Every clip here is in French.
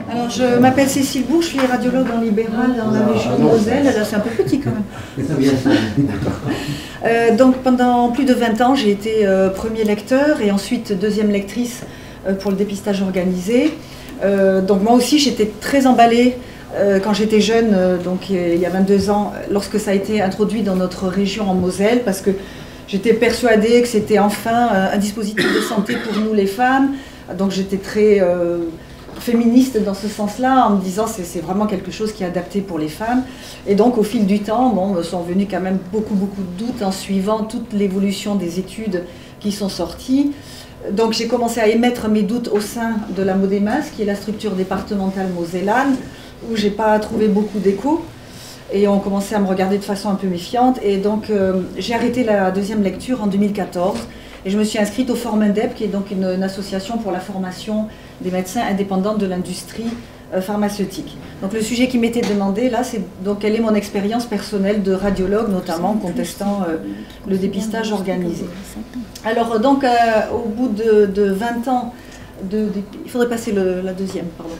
Alors, je m'appelle Cécile Bourg, je suis radiologue en libéral dans la région de Moselle. Là, c'est un peu petit quand même. Donc, pendant plus de 20 ans, j'ai été premier lecteur et ensuite deuxième lectrice pour le dépistage organisé. Donc, moi aussi, j'étais très emballée quand j'étais jeune, donc il y a 22 ans, lorsque ça a été introduit dans notre région en Moselle, parce que j'étais persuadée que c'était enfin un dispositif de santé pour nous les femmes. Donc, j'étais très féministe dans ce sens-là, en me disant que c'est vraiment quelque chose qui est adapté pour les femmes. Et donc au fil du temps, bon, me sont venus quand même beaucoup de doutes en suivant toute l'évolution des études qui sont sorties. Donc j'ai commencé à émettre mes doutes au sein de la Modemas, qui est la structure départementale mosellane, où j'ai pas trouvé beaucoup d'écho. Et on commençait à me regarder de façon un peu méfiante. Et donc j'ai arrêté la deuxième lecture en 2014. Et je me suis inscrite au Formundep, qui est donc une association pour la formation des médecins indépendants de l'industrie pharmaceutique. Donc le sujet qui m'était demandé là, c'est donc quelle est mon expérience personnelle de radiologue, notamment contestant le dépistage organisé. Alors donc au bout de 20 ans, il faudrait passer la deuxième, pardon.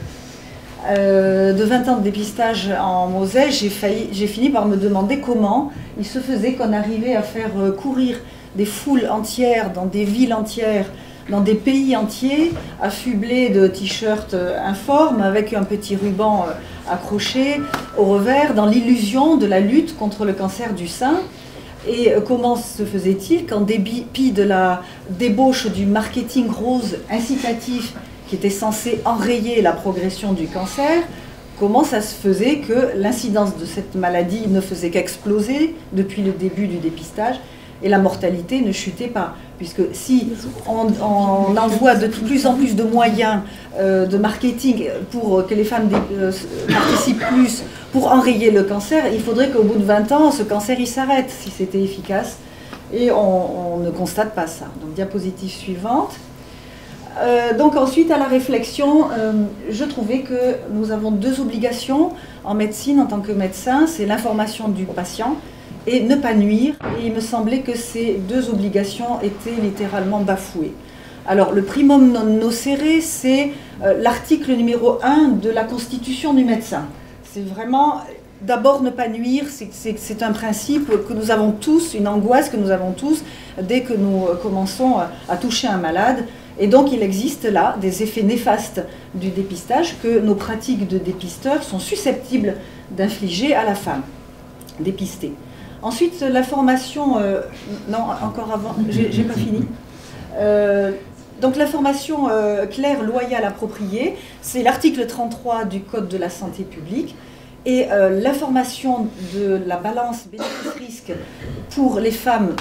De 20 ans de dépistage en Moselle, j'ai fini par me demander comment il se faisait qu'on arrivait à faire courir des foules entières, dans des villes entières, dans des pays entiers, affublés de t-shirts informes avec un petit ruban accroché au revers, dans l'illusion de la lutte contre le cancer du sein. Et comment se faisait-il qu'en dépit de la débauche du marketing rose incitatif qui était censé enrayer la progression du cancer, comment ça se faisait que l'incidence de cette maladie ne faisait qu'exploser depuis le début du dépistage et la mortalité ne chutait pas, puisque si on envoie de plus en plus de moyens de marketing pour que les femmes participent plus pour enrayer le cancer, il faudrait qu'au bout de 20 ans, ce cancer il s'arrête si c'était efficace. Et on ne constate pas ça. Donc diapositive suivante. Donc ensuite, à la réflexion, je trouvais que nous avons deux obligations en médecine en tant que médecin, c'est l'information du patient et ne pas nuire. Et il me semblait que ces deux obligations étaient littéralement bafouées. Alors le primum non nocere, c'est l'article numéro 1 de la constitution du médecin. C'est vraiment, d'abord ne pas nuire, c'est un principe que nous avons tous, une angoisse que nous avons tous dès que nous commençons à toucher un malade. Et donc il existe là des effets néfastes du dépistage que nos pratiques de dépisteurs sont susceptibles d'infliger à la femme dépistée. Ensuite, la formation, non, encore avant, j'ai pas fini. Donc la formation claire, loyale, appropriée, c'est l'article 33 du Code de la santé publique. Et l'information de la balance bénéfice-risque pour les femmes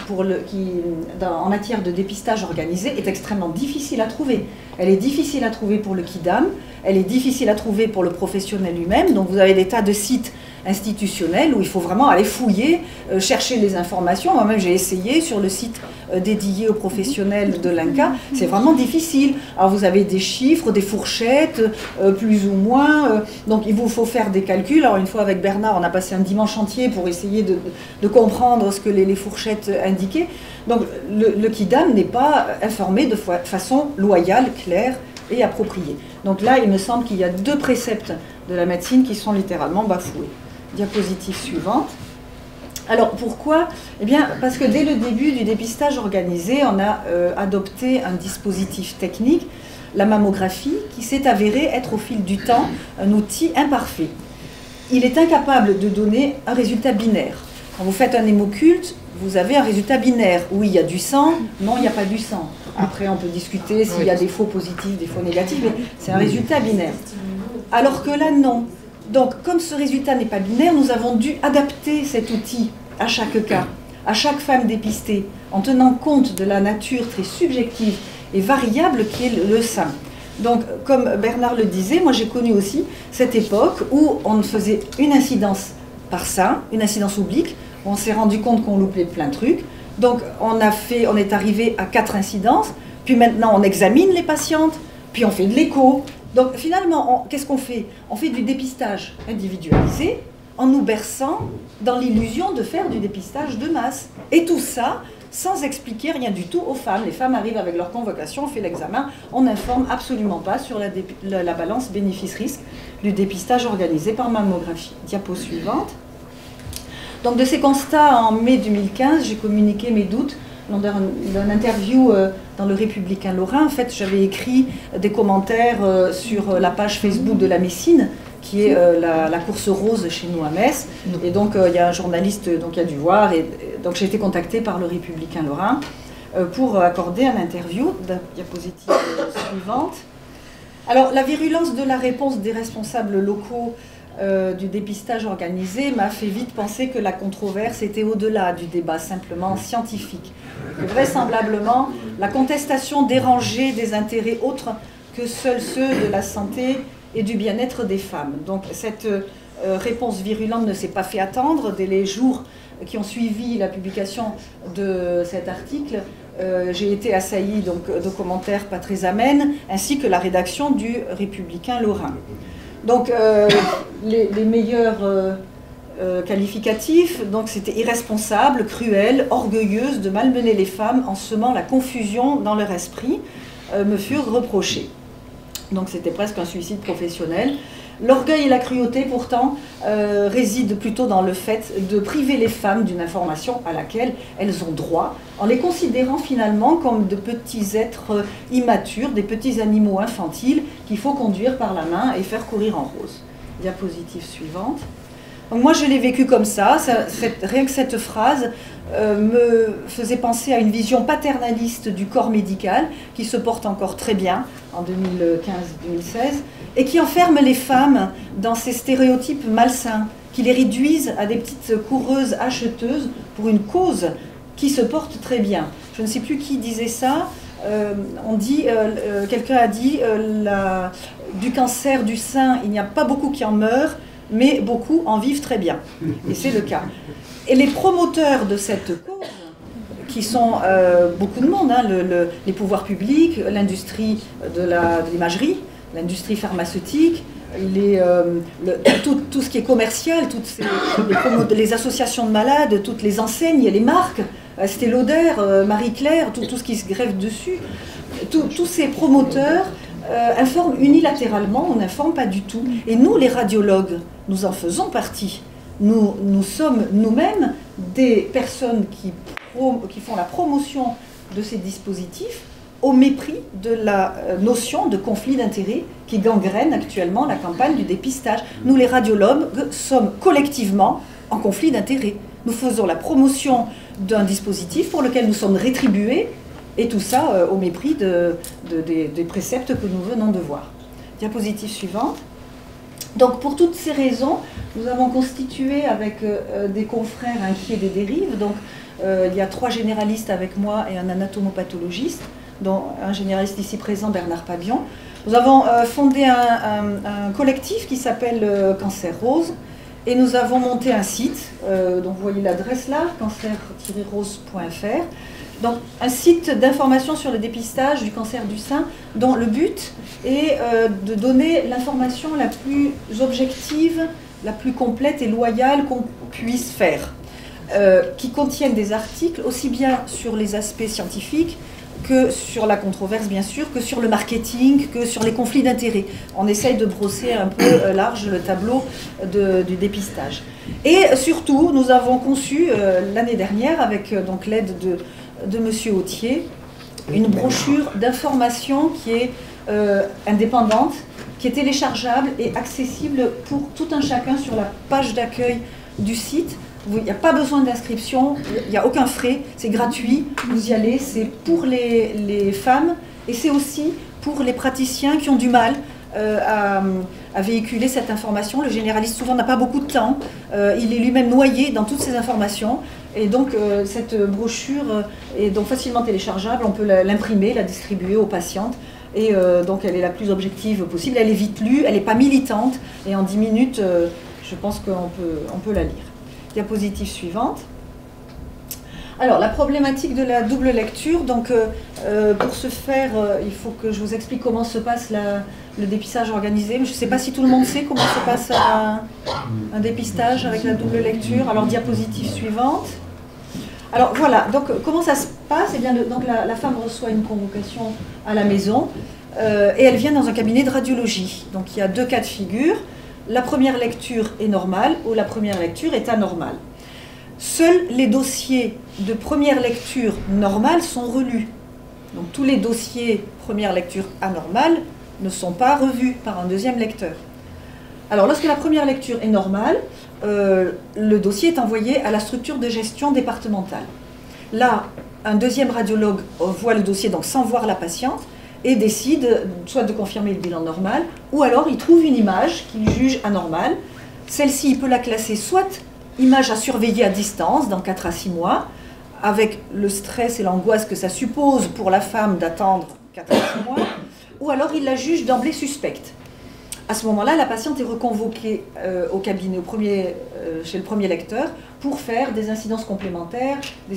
en matière de dépistage organisé est extrêmement difficile à trouver. Elle est difficile à trouver pour le kidam, elle est difficile à trouver pour le professionnel lui-même. Donc vous avez des tas de sites institutionnels où il faut vraiment aller fouiller, chercher les informations. Moi-même j'ai essayé sur le site dédié aux professionnels de l'INCa, c'est vraiment difficile. Alors vous avez des chiffres, des fourchettes, plus ou moins, donc il vous faut faire des calculs. Alors une fois avec Bernard, on a passé un dimanche entier pour essayer de comprendre ce que les fourchettes indiquaient. Donc le kidam n'est pas informé de façon loyale, claire et appropriée. Donc là, il me semble qu'il y a deux préceptes de la médecine qui sont littéralement bafoués. Diapositive suivante. Alors pourquoi? Eh bien parce que dès le début du dépistage organisé, on a adopté un dispositif technique, la mammographie, qui s'est avéré être au fil du temps un outil imparfait. Il est incapable de donner un résultat binaire. Quand vous faites un hémoculte, vous avez un résultat binaire. Oui, il y a du sang, non, il n'y a pas du sang. Après, on peut discuter s'il y a des faux positifs, des faux négatifs, mais c'est un résultat binaire. Alors que là, non. Donc, comme ce résultat n'est pas binaire, nous avons dû adapter cet outil à chaque cas, à chaque femme dépistée, en tenant compte de la nature très subjective et variable qui est le sein. Donc, comme Bernard le disait, moi j'ai connu aussi cette époque où on faisait une incidence par sein, une incidence oblique, où on s'est rendu compte qu'on loupait plein de trucs. Donc, on est arrivé à 4 incidences, puis maintenant on examine les patientes, puis on fait de l'écho. Donc finalement, qu'est-ce qu'on fait? On fait du dépistage individualisé en nous berçant dans l'illusion de faire du dépistage de masse. Et tout ça sans expliquer rien du tout aux femmes. Les femmes arrivent avec leur convocation, on fait l'examen, on n'informe absolument pas sur la balance bénéfice-risque du dépistage organisé par mammographie. Diapo suivante. Donc de ces constats, en mai 2015, j'ai communiqué mes doutes lors d'une interview dans le Républicain Lorrain. En fait, j'avais écrit des commentaires sur la page Facebook de la Messine, qui est la course rose chez nous à Metz. Et donc, il y a un journaliste qui a dû voir. Et donc, j'ai été contactée par le Républicain Lorrain pour accorder un interview. Diapositive suivante. Alors, la virulence de la réponse des responsables locaux du dépistage organisé m'a fait vite penser que la controverse était au-delà du débat simplement scientifique. Que vraisemblablement, la contestation dérangeait des intérêts autres que seuls ceux de la santé et du bien-être des femmes. Donc cette réponse virulente ne s'est pas fait attendre. Dès les jours qui ont suivi la publication de cet article, j'ai été assaillie donc, de commentaires pas très amènes, ainsi que la rédaction du Républicain Lorrain. Donc les meilleurs qualificatifs, donc c'était irresponsable, cruel, orgueilleuse de malmener les femmes en semant la confusion dans leur esprit, me furent reprochés. Donc c'était presque un suicide professionnel. L'orgueil et la cruauté, pourtant, résident plutôt dans le fait de priver les femmes d'une information à laquelle elles ont droit, en les considérant finalement comme de petits êtres immatures, des petits animaux infantiles qu'il faut conduire par la main et faire courir en rose. Diapositive suivante. Donc moi, je l'ai vécu comme ça. Rien que cette phrase me faisait penser à une vision paternaliste du corps médical qui se porte encore très bien en 2015-2016 et qui enferme les femmes dans ces stéréotypes malsains, qui les réduisent à des petites coureuses acheteuses pour une cause qui se porte très bien. Je ne sais plus qui disait ça. Quelqu'un a dit du cancer du sein, il n'y a pas beaucoup qui en meurent, mais beaucoup en vivent très bien. Et c'est le cas. Et les promoteurs de cette cause, qui sont beaucoup de monde, hein, les pouvoirs publics, l'industrie de l'imagerie, l'industrie pharmaceutique, tout ce qui est commercial, les associations de malades, toutes les enseignes, les marques, Estée Lauder, Marie-Claire, tout ce qui se greffe dessus, tous ces promoteurs informent unilatéralement, on n'informe pas du tout. Et nous, les radiologues, nous en faisons partie. Nous sommes nous-mêmes des personnes qui font la promotion de ces dispositifs au mépris de la notion de conflit d'intérêts qui gangrène actuellement la campagne du dépistage. Nous, les radiologues, sommes collectivement en conflit d'intérêts. Nous faisons la promotion d'un dispositif pour lequel nous sommes rétribués, et tout ça au mépris des préceptes que nous venons de voir. Diapositive suivante. Donc pour toutes ces raisons, nous avons constitué avec des confrères inquiets des dérives. Donc il y a 3 généralistes avec moi et un anatomopathologiste, dont un généraliste ici présent, Bernard Pabion. Nous avons fondé un collectif qui s'appelle Cancer Rose, et nous avons monté un site, donc vous voyez l'adresse là, cancer-rose.fr. Donc un site d'information sur le dépistage du cancer du sein, dont le but est de donner l'information la plus objective, la plus complète et loyale qu'on puisse faire, qui contiennent des articles aussi bien sur les aspects scientifiques que sur la controverse, bien sûr, que sur le marketing, que sur les conflits d'intérêts. On essaye de brosser un peu large le tableau du dépistage. Et surtout, nous avons conçu l'année dernière, avec donc l'aide de M. Autier, une brochure d'information qui est indépendante, qui est téléchargeable et accessible pour tout un chacun sur la page d'accueil du site. Il n'y a pas besoin d'inscription, il n'y a aucun frais, c'est gratuit, vous y allez, c'est pour les femmes et c'est aussi pour les praticiens qui ont du mal à véhiculer cette information. Le généraliste souvent n'a pas beaucoup de temps, il est lui-même noyé dans toutes ces informations et donc cette brochure est donc facilement téléchargeable, on peut l'imprimer, la distribuer aux patientes et donc elle est la plus objective possible, elle est vite lue, elle n'est pas militante et en 10 minutes je pense qu'on peut la lire. Diapositive suivante. Alors, la problématique de la double lecture, donc pour ce faire, il faut que je vous explique comment se passe le dépistage organisé. Je ne sais pas si tout le monde sait comment se passe un dépistage avec la double lecture. Alors, diapositive suivante. Alors voilà, donc comment ça se passe? Eh bien, donc la femme reçoit une convocation à la maison et elle vient dans un cabinet de radiologie. Donc il y a 2 cas de figure. La première lecture est normale ou la première lecture est anormale. Seuls les dossiers de première lecture normale sont relus. Donc tous les dossiers première lecture anormale ne sont pas revus par un deuxième lecteur. Alors lorsque la première lecture est normale, le dossier est envoyé à la structure de gestion départementale. Là, un deuxième radiologue voit le dossier donc sans voir la patiente et décide soit de confirmer le bilan normal ou alors il trouve une image qu'il juge anormale. Celle-ci, il peut la classer soit image à surveiller à distance dans 4 à 6 mois, avec le stress et l'angoisse que ça suppose pour la femme d'attendre 4 à 6 mois, ou alors il la juge d'emblée suspecte. À ce moment-là, la patiente est reconvoquée au cabinet, chez le premier lecteur, pour faire des incidences complémentaires,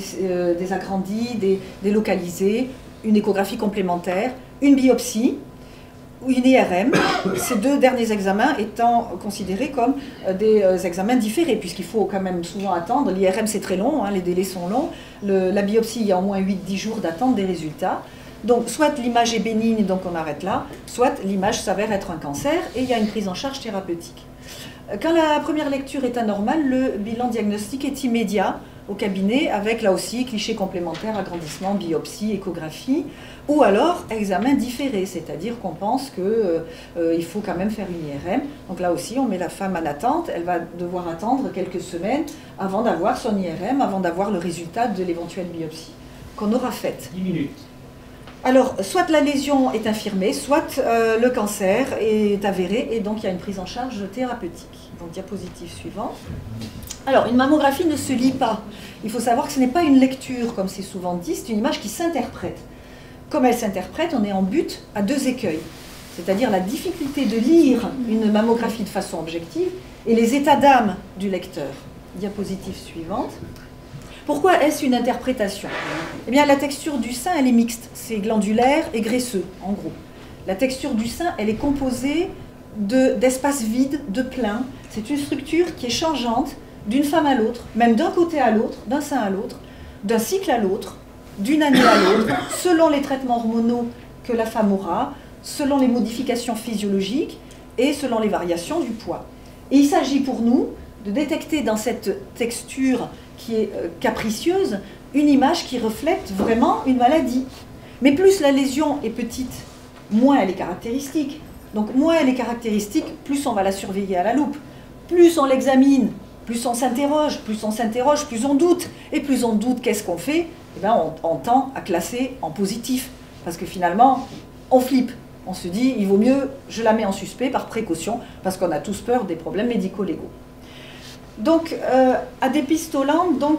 des agrandis, des localisés, une échographie complémentaire, une biopsie ou une IRM, ces 2 derniers examens étant considérés comme des examens différés, puisqu'il faut quand même souvent attendre. L'IRM, c'est très long, hein, les délais sont longs. La biopsie, il y a au moins 8-10 jours d'attente des résultats. Donc, soit l'image est bénigne, donc on arrête là, soit l'image s'avère être un cancer et il y a une prise en charge thérapeutique. Quand la première lecture est anormale, le bilan diagnostique est immédiat au cabinet avec là aussi cliché complémentaire, agrandissement, biopsie, échographie, ou alors examen différé, c'est-à-dire qu'on pense qu'il faut quand même faire une IRM. Donc là aussi, on met la femme en attente, elle va devoir attendre quelques semaines avant d'avoir son IRM, avant d'avoir le résultat de l'éventuelle biopsie qu'on aura faite. 10 minutes. Alors, soit la lésion est infirmée, soit le cancer est avéré, et donc il y a une prise en charge thérapeutique. Donc, diapositive suivante. Alors, une mammographie ne se lit pas. Il faut savoir que ce n'est pas une lecture, comme c'est souvent dit, c'est une image qui s'interprète. Comme elle s'interprète, on est en but à 2 écueils, c'est-à-dire la difficulté de lire une mammographie de façon objective et les états d'âme du lecteur. Diapositive suivante. Pourquoi est-ce une interprétation? Eh bien, la texture du sein, elle est mixte. C'est glandulaire et graisseux, en gros. La texture du sein, elle est composée d'espaces vides, de pleins. C'est une structure qui est changeante d'une femme à l'autre, même d'un côté à l'autre, d'un sein à l'autre, d'un cycle à l'autre, d'une année à l'autre, selon les traitements hormonaux que la femme aura, selon les modifications physiologiques et selon les variations du poids. Et il s'agit pour nous de détecter dans cette texture qui est capricieuse, une image qui reflète vraiment une maladie. Mais plus la lésion est petite, moins elle est caractéristique. Donc moins elle est caractéristique, plus on va la surveiller à la loupe. Plus on l'examine, plus on s'interroge, plus on doute. Et plus on doute, qu'est-ce qu'on fait? Eh bien, on tend à classer en positif. Parce que finalement, on flippe. On se dit, il vaut mieux, je la mets en suspect par précaution, parce qu'on a tous peur des problèmes médico-légaux. Donc, à dépistolant, donc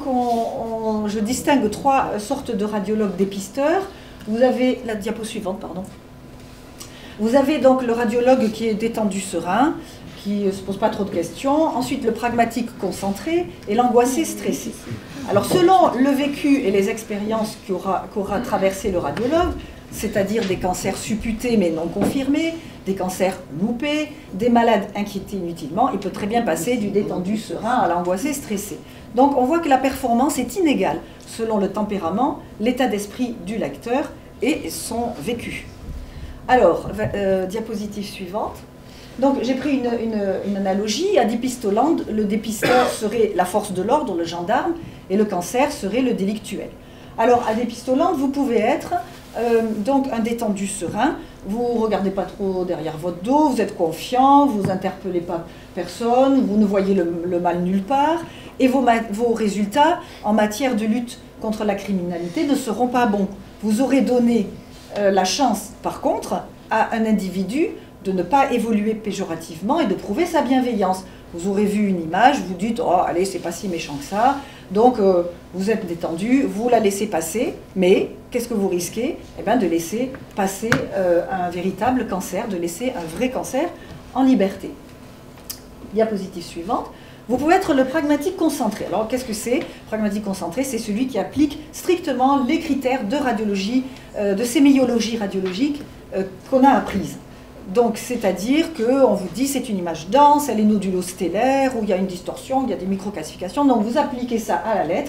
je distingue 3 sortes de radiologues dépisteurs. Vous avez, la diapo suivante, pardon. Vous avez donc le radiologue qui est détendu serein, qui ne se pose pas trop de questions. Ensuite, le pragmatique concentré et l'angoissé stressé. Alors, selon le vécu et les expériences qu'aura traversé le radiologue, c'est-à-dire des cancers supputés mais non confirmés, des cancers loupés, des malades inquiétés inutilement, il peut très bien passer du détendu serein à l'angoissé stressé. Donc on voit que la performance est inégale selon le tempérament, l'état d'esprit du lecteur et son vécu. Alors, diapositive suivante. Donc j'ai pris une analogie. À Dépistoland, le dépisteur serait la force de l'ordre, le gendarme, et le cancer serait le délictuel. Alors à Dépistoland, vous pouvez être donc un détendu serein, vous ne regardez pas trop derrière votre dos, vous êtes confiant, vous n'interpellez pas personne, vous ne voyez le mal nulle part, et vos résultats en matière de lutte contre la criminalité ne seront pas bons. Vous aurez donné la chance, par contre, à un individu de ne pas évoluer péjorativement et de prouver sa bienveillance. Vous aurez vu une image, vous dites « Oh, allez, c'est pas si méchant que ça ». Donc, vous êtes détendu, vous la laissez passer, mais qu'est-ce que vous risquez? Eh bien, de laisser passer un véritable cancer, de laisser un vrai cancer en liberté. Diapositive suivante. Vous pouvez être le pragmatique concentré. Alors, qu'est-ce que c'est? Pragmatique concentré, c'est celui qui applique strictement les critères de radiologie, de sémiologie radiologique qu'on a apprises. Donc, c'est-à-dire qu'on vous dit c'est une image dense, elle est nodulo-stellaire, où il y a une distorsion, il y a des microcalcifications. Donc, vous appliquez ça à la lettre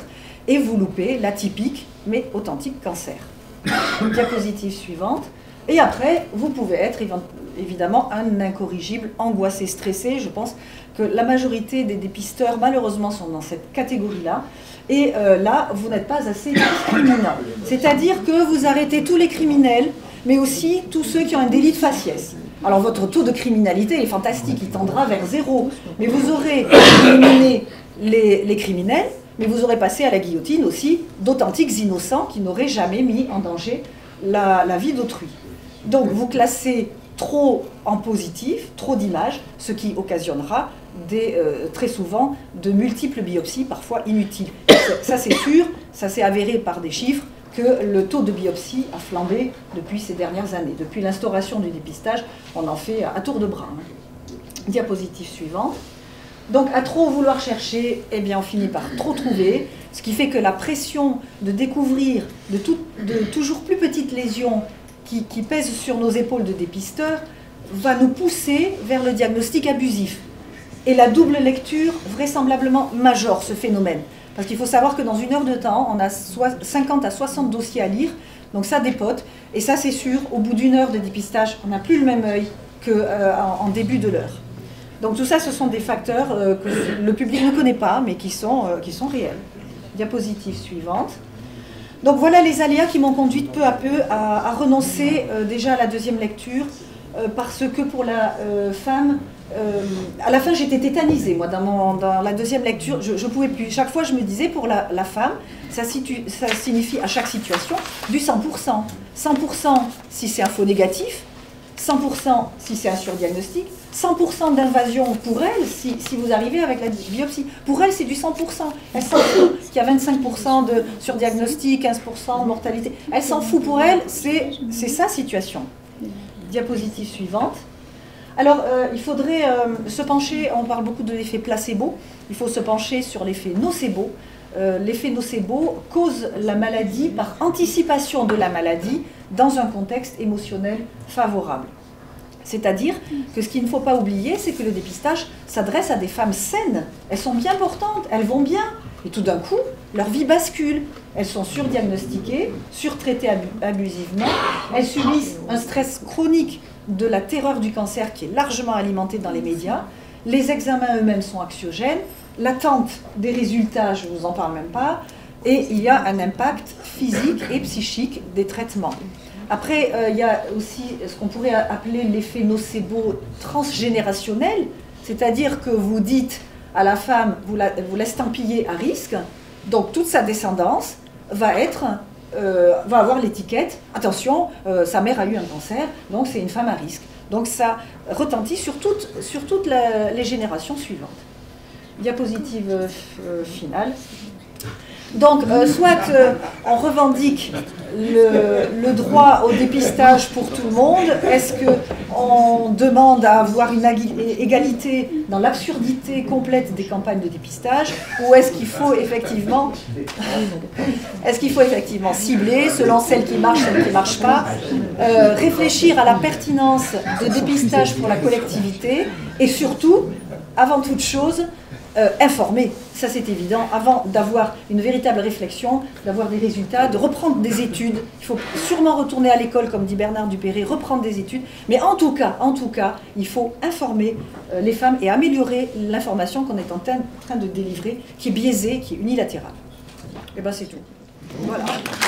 et vous loupez l'atypique mais authentique cancer. Diapositive suivante. Et après, vous pouvez être évidemment un incorrigible, angoissé, stressé. Je pense que la majorité des dépisteurs, malheureusement, sont dans cette catégorie-là. Et là, vous n'êtes pas assez discriminant. C'est-à-dire que vous arrêtez tous les criminels, mais aussi tous ceux qui ont un délit de faciès. Alors, votre taux de criminalité est fantastique, il tendra vers 0. Mais vous aurez éliminé les criminels, mais vous aurez passé à la guillotine aussi d'authentiques innocents qui n'auraient jamais mis en danger la vie d'autrui. Donc vous classez trop en positif, trop d'images, ce qui occasionnera très souvent de multiples biopsies, parfois inutiles. Ça c'est sûr, ça s'est avéré par des chiffres que le taux de biopsie a flambé depuis ces dernières années. Depuis l'instauration du dépistage, on en fait à tour de bras. Diapositive suivante. Donc à trop vouloir chercher, eh bien on finit par trop trouver, ce qui fait que la pression de découvrir de toujours plus petites lésions qui pèsent sur nos épaules de dépisteurs va nous pousser vers le diagnostic abusif. Et la double lecture vraisemblablement majore ce phénomène. Parce qu'il faut savoir que dans une heure de temps, on a 50 à 60 dossiers à lire, donc ça dépote. Et ça c'est sûr, au bout d'une heure de dépistage, on n'a plus le même œil qu'en début de l'heure. Donc tout ça, ce sont des facteurs que le public ne connaît pas, mais qui sont réels. Diapositive suivante. Donc voilà les aléas qui m'ont conduite peu à peu à renoncer déjà à la deuxième lecture, parce que pour la femme, à la fin j'étais tétanisée, moi, dans la deuxième lecture, je ne pouvais plus. Chaque fois je me disais, pour la femme, ça signifie à chaque situation du 100%. 100% si c'est un faux négatif, 100% si c'est un surdiagnostic, 100% d'invasion pour elle si vous arrivez avec la biopsie. Pour elle, c'est du 100%. Elle s'en fout qu'il y a 25% de surdiagnostic, 15% de mortalité. Elle s'en fout, pour elle, c'est sa situation. Diapositive suivante. Alors, il faudrait se pencher, on parle beaucoup de l'effet placebo, il faut se pencher sur l'effet nocebo. L'effet nocebo cause la maladie par anticipation de la maladie dans un contexte émotionnel favorable. C'est-à-dire que ce qu'il ne faut pas oublier, c'est que le dépistage s'adresse à des femmes saines. Elles sont bien portantes, elles vont bien. Et tout d'un coup, leur vie bascule. Elles sont surdiagnostiquées, surtraitées abusivement. Elles subissent un stress chronique de la terreur du cancer qui est largement alimentée dans les médias. Les examens eux-mêmes sont anxiogènes. L'attente des résultats, je ne vous en parle même pas. Et il y a un impact physique et psychique des traitements. Après, il y a aussi ce qu'on pourrait appeler l'effet nocebo transgénérationnel, c'est-à-dire que vous dites à la femme, vous l'estampillez à risque, donc toute sa descendance va avoir l'étiquette, attention, sa mère a eu un cancer, donc c'est une femme à risque. Donc ça retentit sur toutes les générations suivantes. Diapositive finale. Donc, soit on revendique le droit au dépistage pour tout le monde, est-ce qu'on demande à avoir une égalité dans l'absurdité complète des campagnes de dépistage, ou est-ce qu'il faut effectivement cibler selon celles qui marchent, celles qui ne marchent pas, réfléchir à la pertinence de dépistage pour la collectivité, et surtout, avant toute chose, informer, ça c'est évident, avant d'avoir une véritable réflexion, d'avoir des résultats, de reprendre des études. Il faut sûrement retourner à l'école, comme dit Bernard Dupéré, reprendre des études, mais en tout cas, il faut informer les femmes et améliorer l'information qu'on est en train de délivrer, qui est biaisée, qui est unilatérale. Et bien c'est tout. Voilà.